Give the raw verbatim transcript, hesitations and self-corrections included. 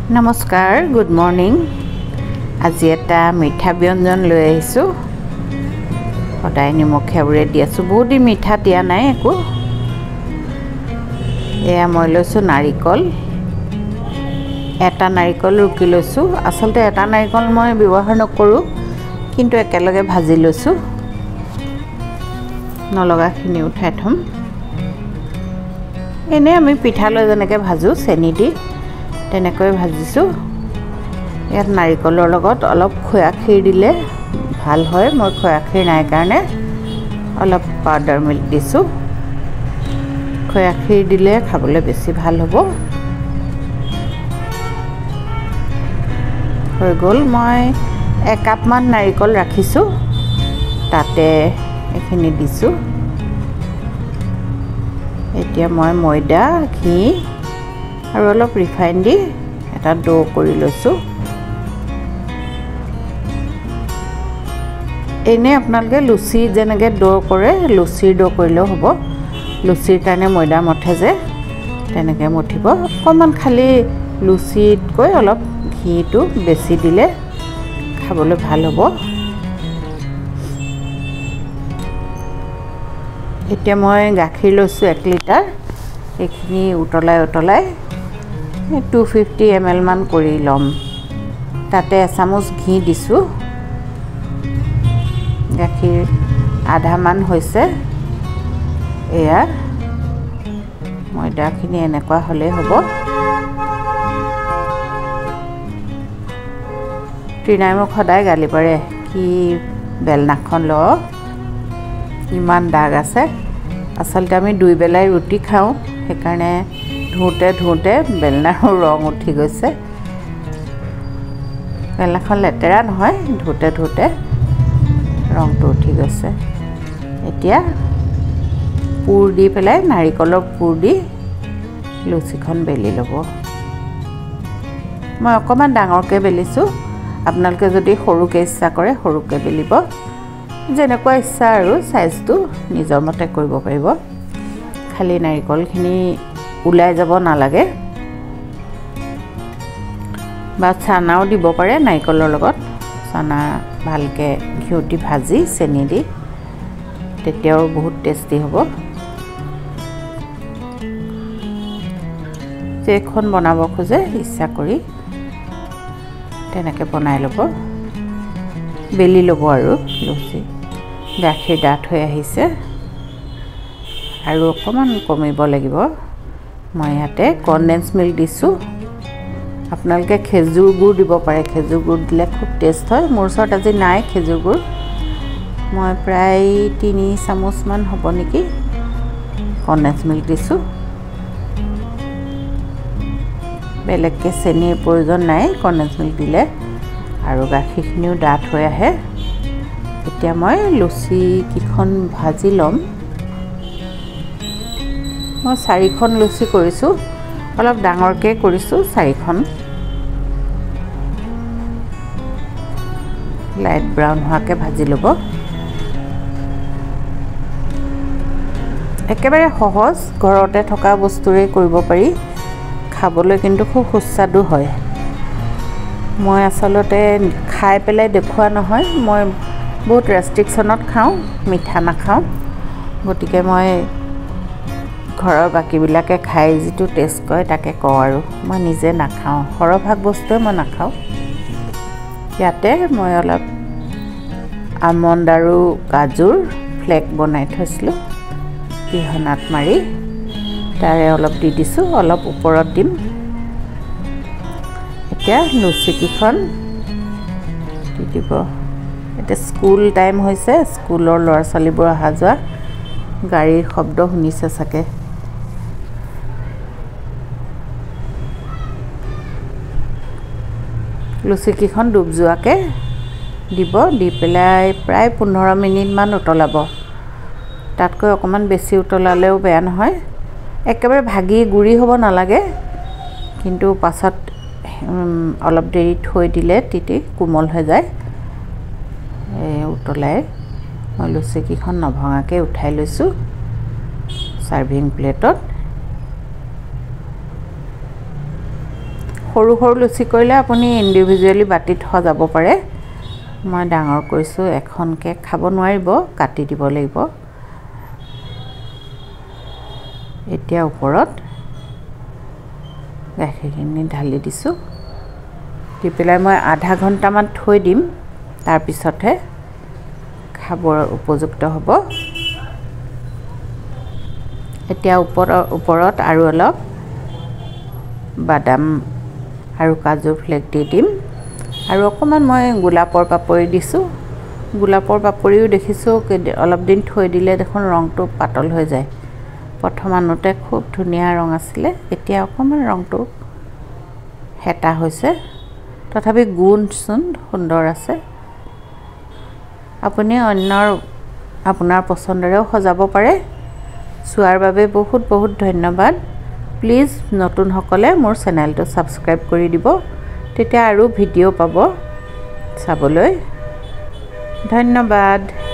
নমস্কাৰ good morning আজি এটা মিঠা ব্যঞ্জন লৈ আহিছো সদায় নিমখীয়াবোৰে দি আছো বহুত দিন মিঠা দিয়া নাই একো এয়া মই লৈছো নাৰিকল এটা নাৰিকল ৰুকি লৈছো আসলতে এটা নাৰিকল মই ব্যৱহাৰ নকৰো কিন্তু একেলগে ভাজি লৈছো নলগাখিনি উঠাই থম এনে আমি পিঠা লৈ যেনেকৈ ভাজো চেনি দি তেনেকৈ ভাজিছো ইয়াত নাৰিকলৰ লগত অলপ খোয়া ক্ষীৰ দিলে ভাল হয় মই খোয়া ক্ষীৰ নাই কাৰণে অলপ পাউডাৰ মিল্ক দিছো খোয়া ক্ষীৰ দিলে খাবলৈ বেছি ভাল হ'ব হৈ গল মই এক কাপ মান নাৰিকল ৰাখিছো তাতে এখিনি দিছো এতিয়া মই ময়দা ঘি আৰু অলপ ৰিফাইন দি এটা ডো কৰি লৈছো এনে আপোনালোকে লুচি যেনেকৈ ডো কৰে লুচিৰ ডো কৰিলেও হ'ব লুচিৰ কাৰণে ময়দা মঠে যে তেনেকৈ মঠিব অকণমান খালি লুচিতকৈ অলপ ঘিটো বেছি দিলে খাবলৈ ভাল হ'ব এতিয়া মই গাখীৰ লৈছো এক লিটাৰ এখিনি উতলাই উতলাই two fifty milliliters মান কৰি লম তাতে এচামুচ ঘি দিছো গাখীৰ আধা মান হৈছে এয়া ময়দাখিনি এনেকুৱা হলে হ'ব ত্ৰিনাই মোক সদায় গালি পাৰে কি বেলনাখন ল ইমান দাগ আছে আসলতে আমি দুই বেলাই ৰুটি খাওঁ সেইকাৰণে ধুতে ধুতে বেলনাৰ ৰং উঠি গৈছে বেলনাখন লেতেৰা নহয় ধুতে ধুতে ৰংটো উঠি গৈছে এতিয়া পুৰ দি পেলাই নাৰিকলৰ পুৰ দি লুচিখন বেলি ল'ব মই অকমান ডাঙৰকৈ বেলিছো আপোনালোকে যদি সৰুকৈ ইচ্ছা কৰে সৰুকৈ বেলিব যেনেকুৱা ইচ্ছা আৰু সাইজটো নিজৰ মতে কৰিব পাৰিব খালি নাৰিকলখিনি উলাই যাব নালাগে বা চানাও দিব পাৰে নাৰিকলৰ লগত চানা ভালকৈ ঘিউটি ভাজি চেনি দি তেতিয়াও বহুত টেষ্টি হ'ব যেখন বনাব খোজে ইচ্ছা কৰি তেনেকৈ বনাই ল'ব বেলি ল'ব আৰু লুচি গাখীৰ ডাঠ হৈ আহিছে আৰু অকমান কমিব লাগিব মই ইয়াতে কনডেন্স মিল্ক দিছো আপোনালোকে খেজুৰ গুড় দিব পাৰে খেজুৰ গুড় দিলে খুব টেষ্ট হয় মোৰ ওচৰত আজি নাই খেজুৰ গুড় মই প্ৰায় তিনি চামুচ মান হ'ব নেকি কনডেন্স মিল্ক দিছো বেলেগকৈ চেনিৰ প্ৰয়োজন নাই কনডেন্স মিল্ক দিলে আৰু গাখীৰখিনিও ডাঠ হৈ আহে এতিয়া মই লুচি কিখন ভাজি লম মই চাৰিখন লুচি কৰিছো অলপ ডাঙৰকৈ কৰিছো চাৰিখন লাইট ব্ৰাউন হোৱাকৈ ভাজি ল'ব একেবাৰে সহজ ঘৰতে থকা বস্তুৰে কৰিব পাৰি খাবলৈ কিন্তু খুব সুস্বাদু হয় মই আসলতে খাই পেলাই দেখুৱা নহয় মই বহুত ৰেষ্ট্ৰিকশনত খাওঁ মিঠা নাখাওঁ গতিকে মই ঘৰৰ বাকিবিলাকে খাই যিটো টেষ্ট কৰে তাকে কওঁ আৰু মই নিজে নাখাওঁ সৰভাগ বস্তুৱে মই নাখাওঁ ইয়াতে মই অলপ আমন্ড আৰু কাজুৰ ফ্লেক বনাই থৈছিলোঁ পিহনাত মাৰি তাৰে অলপ দি দিছোঁ অলপ ওপৰত দিম এতিয়া লুচিকিখন দি দিব এতিয়া স্কুল টাইম হৈছে স্কুলৰ ল'ৰা ছোৱালীবোৰ অহা যোৱা গাড়ীৰ শব্দ শুনিছে চাগে লুচিকিখন ডুব যোৱাকৈ দিব দি পেলাই প্ৰায় পোন্ধৰ মিনিট মান উতলাব তাতকৈ অকমান বেছি উতলালেও বেয়া নহয় একেবাৰে ভাগি গুৰি হ'ব নালাগে কিন্তু পাছত অলপ দেৰি থৈ দিলে তিতি কোমল হৈ যায় এই উতলাই মই লুচিকিখন নভঙাকৈ উঠাই লৈছো সাৰ্ভিং প্লেটত সৰু সৰু লুচি কৰিলে আপুনি ইণ্ডিভিজুৱেলি বাটিত সজাব পাৰে মই ডাঙৰ কৰিছোঁ এখনকে খাব নোৱাৰিব কাটি দিব লাগিব এতিয়া ওপৰত গাখীৰখিনি ঢালি দিছোঁ দি পেলাই মই আধা ঘণ্টামান থৈ দিম তাৰ পিছতহে খাবৰ উপযুক্ত হ'ব এতিয়া ওপৰত ওপৰত আৰু অলপ বাদাম আৰু কাজু ফ্লেক দি দিম আৰু অকমান মই গোলাপৰ পাপৰি দিছোঁ গোলাপৰ পাপৰিও দেখিছোঁ অলপ দিন থৈ দিলে দেখোন ৰংটো পাতল হৈ যায় প্ৰথম আনোতে খুব ধুনীয়া ৰং আছিলে এতিয়া অকমান ৰংটো হেতা হৈছে তথাপি গুণ সুন সুন্দৰ আছে আপুনি অন্যৰ আপোনাৰ পছন্দৰেও সজাব পাৰে চোৱাৰ বাবে বহুত বহুত ধন্যবাদ প্লিজ নতুন সকলে মোৰ চেনেলটো সাবস্ক্ৰাইব কৰি দিব তেতিয়া আৰু ভিডিঅ' পাব চাবলৈ ধন্যবাদ